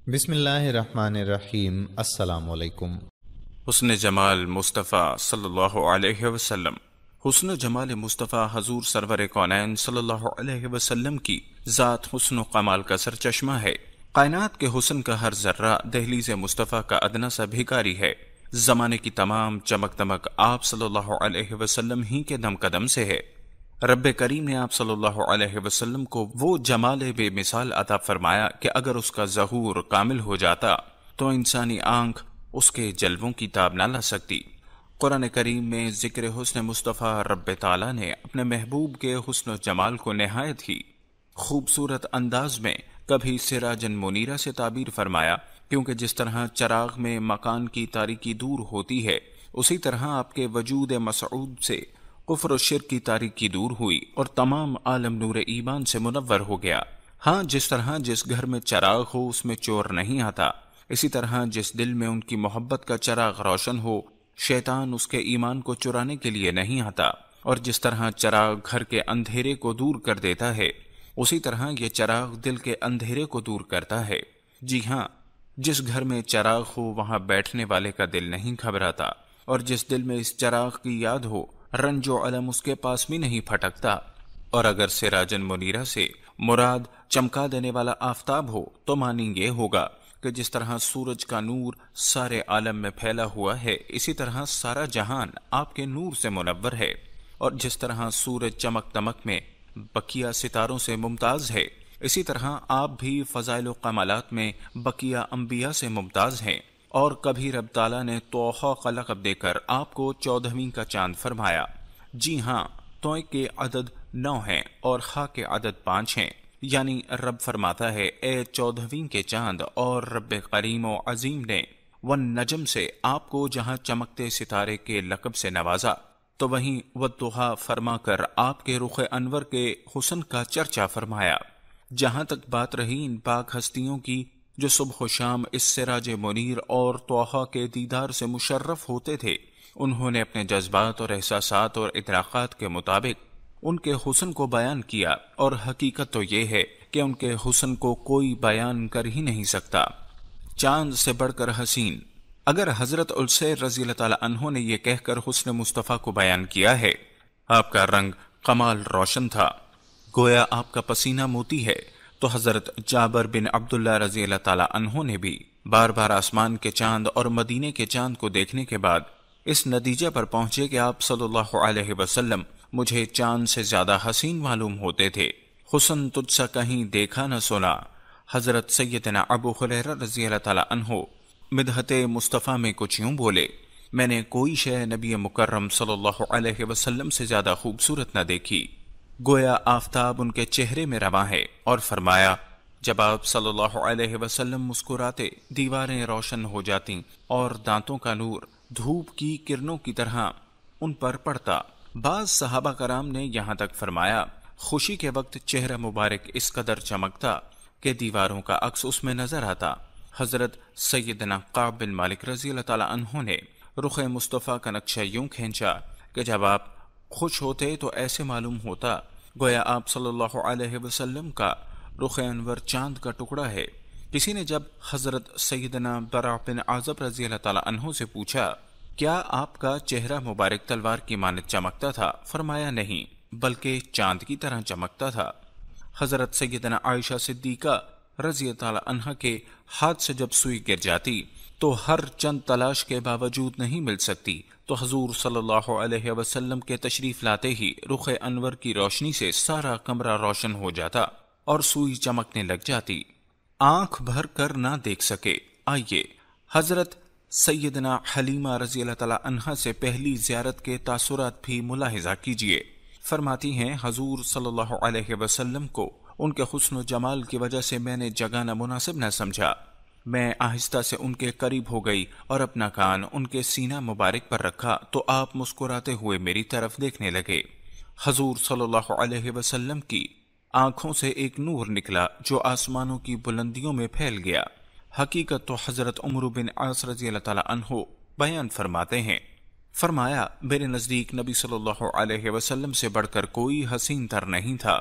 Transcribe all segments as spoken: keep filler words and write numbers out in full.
بسم اللہ الرحمن الرحیم۔ السلام علیکم۔ حسن جمال مصطفیٰ صلی اللہ علیہ وسلم۔ حسن جمال مصطفیٰ حضور سرور کونین صلی اللہ علیہ وسلم کی ذات حسن و کمال کا سرچشمہ ہے۔ کائنات کے حسن کا ہر ذرہ دہلیز مصطفیٰ کا ادنا سا بھکاری ہے۔ زمانے کی تمام چمک دمک آپ صلی اللہ علیہ وسلم ہی کے دم قدم سے ہے۔ رب کریم نے آپ صلی اللہ علیہ وسلم کو وہ جمال بے مثال عطا فرمایا کہ اگر اس کا ظہور کامل ہو جاتا تو انسانی آنکھ اس کے جلووں کی تاب نہ لا سکتی۔ قرآن کریم میں ذکر حسن مصطفیٰ رب تعالیٰ نے اپنے محبوب کے حسن و جمال کو نہایت ہی خوبصورت انداز میں کبھی سراجن منیرہ سے تعبیر فرمایا، کیونکہ جس طرح چراغ میں مکان کی تاریکی دور ہوتی ہے، اسی طرح آپ کے وجود مسعود سے کفر و شرک کی تاریکی دور ہوئی اور تمام عالم نور ایمان سے منور ہو گیا۔ ہاں، جس طرح جس گھر میں چراغ ہو اس میں چور نہیں آتا، اسی طرح جس دل میں ان کی محبت کا چراغ روشن ہو، شیطان اس کے ایمان کو چرانے کے لیے نہیں آتا، اور جس طرح چراغ گھر کے اندھیرے کو دور کر دیتا ہے، اسی طرح یہ چراغ دل کے اندھیرے کو دور کرتا ہے۔ جی ہاں، جس گھر میں چراغ ہو وہاں بیٹھنے والے کا دل نہیں گھبراتا، اور جس دل میں اس چراغ کی یاد ہو رنج و علم اس کے پاس بھی نہیں پھٹکتا۔ اور اگر سراجن منیرہ سے مراد چمکا دینے والا آفتاب ہو تو معنی یہ ہوگا کہ جس طرح سورج کا نور سارے عالم میں پھیلا ہوا ہے، اسی طرح سارا جہان آپ کے نور سے منور ہے، اور جس طرح سورج چمک دمک میں بقیہ ستاروں سے ممتاز ہے، اسی طرح آپ بھی فضائل و کمالات میں بقیہ انبیاء سے ممتاز ہیں۔ اور کبھی رب تعالیٰ نے توحا کا لقب دے کر آپ کو چودہویں کا چاند فرمایا۔ جی ہاں، توئے کے عدد نو ہیں اور خا کے عدد پانچ ہیں، یعنی رب فرماتا ہے اے چودہویں کے چاند، اور رب کریم و عظیم نے والنجم سے آپ کو جہاں چمکتے ستارے کے لقب سے نوازا، تو وہیں والضحیٰ فرما کر آپ کے رخ انور کے حسن کا چرچا فرمایا۔ جہاں تک بات رہی ان پاک ہستیوں کی جو صبح و شام اس سراج منیر اور طٰہٰ کے دیدار سے مشرف ہوتے تھے، انہوں نے اپنے جذبات اور احساسات اور ادراکات کے مطابق ان کے حسن کو بیان کیا، اور حقیقت تو یہ ہے کہ ان کے حسن کو کوئی بیان کر ہی نہیں سکتا۔ چاند سے بڑھ کر حسین، اگر حضرت السیر رضی اللہ تعالیٰ عنہ نے یہ کہہ کر حسن مصطفیٰ کو بیان کیا ہے، آپ کا رنگ کمال روشن تھا، گویا آپ کا پسینہ موتی ہے، تو حضرت جابر بن عبداللہ رضی اللہ تعالیٰ عنہ نے بھی بار بار آسمان کے چاند اور مدینے کے چاند کو دیکھنے کے بعد اس نتیجے پر پہنچے کہ آپ صلی اللہ علیہ وسلم مجھے چاند سے زیادہ حسین معلوم ہوتے تھے۔ حسن تجھ سا کہیں دیکھا نہ سنا۔ حضرت سیدنا ابو ہریرہ رضی اللہ تعالیٰ عنہ مدحت مصطفیٰ میں کچھ یوں بولے، میں نے کوئی شے نبی مکرم صلی اللہ علیہ وسلم سے زیادہ خوبصورت نہ دیکھی، گویا آفتاب ان کے چہرے میں رواں ہے۔ اور فرمایا، جب آپ صلی اللہ علیہ وسلم مسکراتے دیواریں روشن ہو جاتیں اور دانتوں کا نور دھوپ کی کرنوں کی طرح ان پر پڑتا۔ بعض صحابہ کرام نے یہاں تک فرمایا، خوشی کے وقت چہرہ مبارک اس قدر چمکتا کہ دیواروں کا عکس اس میں نظر آتا۔ حضرت سیدنا کعب بن مالک رضی اللہ تعالیٰ عنہ نے رخ مصطفیٰ کا نقشہ یوں کھینچا کہ جب آپ خوش ہوتے تو ایسے معلوم ہوتا گویا آپ صلی اللہ علیہ وسلم کا رخ انور چاند کا ٹکڑا ہے۔ کسی نے جب حضرت سیدنا برا بن عازب رضی اللہ تعالیٰ عنہ سے پوچھا، کیا آپ کا چہرہ مبارک تلوار کی مانند چمکتا تھا؟ فرمایا، نہیں، بلکہ چاند کی طرح چمکتا تھا۔ حضرت سیدنا عائشہ صدیقہ رضی اللہ تعالیٰ عنہ کے ہاتھ سے جب سوئی گر جاتی تو ہر چند تلاش کے باوجود نہیں مل سکتی، تو حضور صلی اللہ علیہ وسلم کے تشریف لاتے ہی رخ انور کی روشنی سے سارا کمرہ روشن ہو جاتا اور سوئی چمکنے لگ جاتی، آنکھ بھر کر نہ دیکھ سکے۔ آئیے حضرت سیدنا حلیمہ رضی اللہ تعالیٰ عنہ سے پہلی زیارت کے تاثرات بھی ملاحظہ کیجیے۔ فرماتی ہیں، حضور صلی اللہ علیہ وسلم کو ان کے حسن و جمال کی وجہ سے میں نے جگانا مناسب نہ سمجھا۔ میں آہستہ سے ان کے قریب ہو گئی اور اپنا کان ان کے سینہ مبارک پر رکھا تو آپ مسکراتے ہوئے میری طرف دیکھنے لگے۔ حضور صلی اللہ علیہ وسلم کی آنکھوں سے ایک نور نکلا جو آسمانوں کی بلندیوں میں پھیل گیا۔ حقیقت تو حضرت عمر بن عاص رضی اللہ تعالیٰ عنہ بیان فرماتے ہیں، فرمایا، میرے نزدیک نبی صلی اللہ علیہ وسلم سے بڑھ کر کوئی حسین تر نہیں تھا۔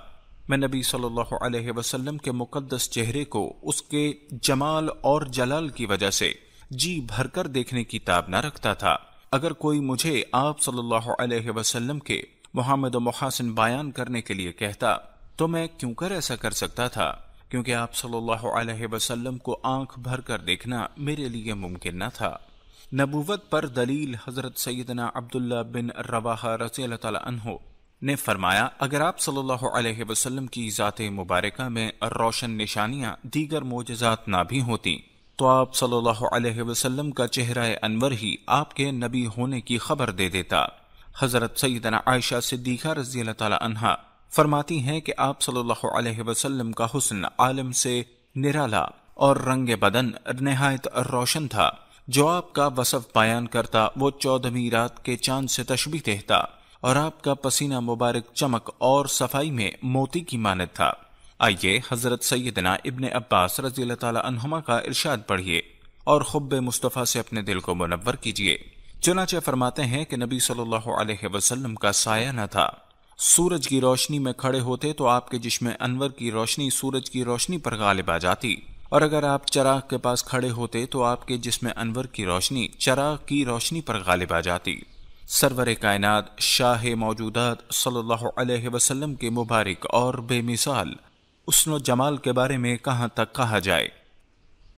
میں نبی صلی اللہ علیہ وسلم کے مقدس چہرے کو اس کے جمال اور جلال کی وجہ سے جی بھر کر دیکھنے کی تاب نہ رکھتا تھا۔ اگر کوئی مجھے آپ صلی اللہ علیہ وسلم کے محمد و محاسن بیان کرنے کے لیے کہتا تو میں کیوں کر ایسا کر سکتا تھا، کیونکہ آپ صلی اللہ علیہ وسلم کو آنکھ بھر کر دیکھنا میرے لیے ممکن نہ تھا۔ نبوت پر دلیل حضرت سیدنا عبداللہ بن رواحہ رضی اللہ تعالی عنہ نے فرمایا، اگر آپ صلی اللہ علیہ وسلم کی ذات مبارکہ میں روشن نشانیاں دیگر معجزات نہ بھی ہوتی تو آپ صلی اللہ علیہ وسلم کا چہرہ انور ہی آپ کے نبی ہونے کی خبر دے دیتا۔ حضرت سیدنا عائشہ صدیقہ رضی اللہ تعالی عنہا فرماتی ہیں کہ آپ صلی اللہ علیہ وسلم کا حسن عالم سے نرالا اور رنگ بدن نہایت روشن تھا۔ جو آپ کا وصف بیان کرتا وہ چودہویں رات کے چاند سے تشبیہ دیتا، اور آپ کا پسینہ مبارک چمک اور صفائی میں موتی کی مانند تھا۔ آئیے حضرت سیدنا ابن عباس رضی اللہ تعالی عنہما کا ارشاد پڑھیے اور حب مصطفیٰ سے اپنے دل کو منور کیجیے۔ چنانچہ فرماتے ہیں کہ نبی صلی اللہ علیہ وسلم کا سایہ نہ تھا۔ سورج کی روشنی میں کھڑے ہوتے تو آپ کے جسم انور کی روشنی سورج کی روشنی پر غالب آ جاتی، اور اگر آپ چراغ کے پاس کھڑے ہوتے تو آپ کے جسم انور کی روشنی چراغ کی روشنی پر غالب آ جاتی۔ سرور کائنات شاہ موجودات صلی اللہ علیہ وسلم کے مبارک اور بے مثال حسن و جمال کے بارے میں کہاں تک کہا جائے۔